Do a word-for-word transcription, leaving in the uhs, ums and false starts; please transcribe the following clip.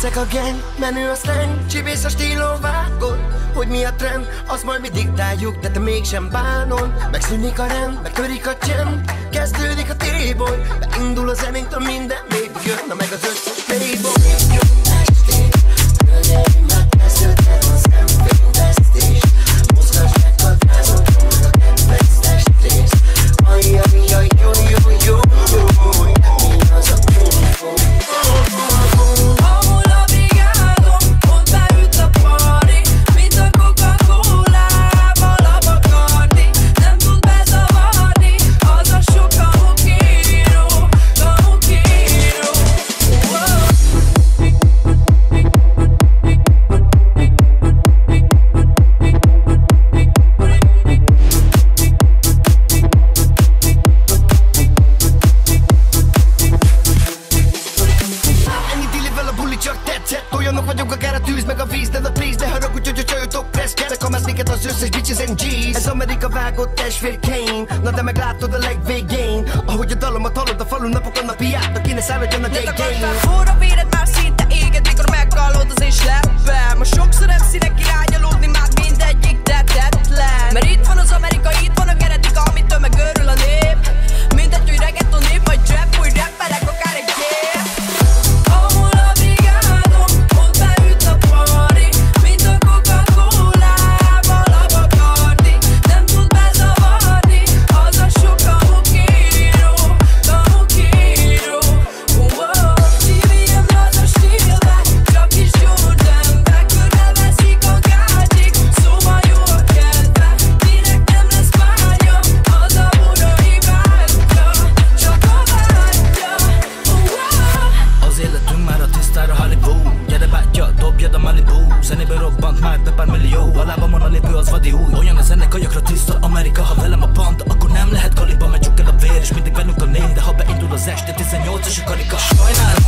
Ezek a gang, menő a slang, csibész a stílon vágod. Hogy mi a trend, azt majd mi diktáljuk, de te mégsem bánod. Megszűnik a rend, megtörik a csend, kezdődik a téboly, beindul a zenénktől minden, még jönne meg az összes playboy. Hölgyeimmel kezdődhet a szemfényvesztés, mozgass meg a gázon, meg a kedvenc testrész. Ajjajjaj, jó, jó, jó, jó, mi az a kumfó? Amúl a brigádom, ott beüt a party, mint a Coca-Colával a Bacardi. Nem tud bezavarni, az a sok kamukíró, kamukíró. Olyanok vagyok akár a tűz meg a víz, de a please, de haragudj, hogy a csajotok pressz. Gyere, kamász minket az összes bitches and G's. Ez Amerika vágott testvér Kane. Na de meglátod a legvégén, ahogy a dalomat hallod a falun napokon napi járnak, kéne számoljon a day game. Forra véred már szinte éged, mikor meghallod az és leppel. Ma sokszor em cé-nek irányalódni már mindegyik tetetlen. Mert itt van az Amerika, itt van a genetika, amitől meg örül a nép. Mindegy, hogy reggaeton nép vagy trap, hogy rappelek akár egy gép. Amúl a brigádom, ott beüt a party, mint a Coca-Colával a Bacardi. Nem tud bezavarni, az a sok kamukíró, kamukíró. Szívjem az a stílbe, csak is Jordanbe, körbe veszik a gágyik, szóval jó a kedve. Kinek nem lesz vágya, az a Burai vágya, csak a vágya. Az életünk már a tisztára Hollywood. Gyere bátya, dobjad a Malibu. Zenéből robbant már be pár millió. A lábamon a lépő az vadi új. Olyan a zene, kajakra tiszta Amerika. Ha velem a banda, akkor nem lehet kaliba. Megyünk el a vér és mindig velünk a négy. De ha beindul az este, tizennyolcas a karika. Sajnálom,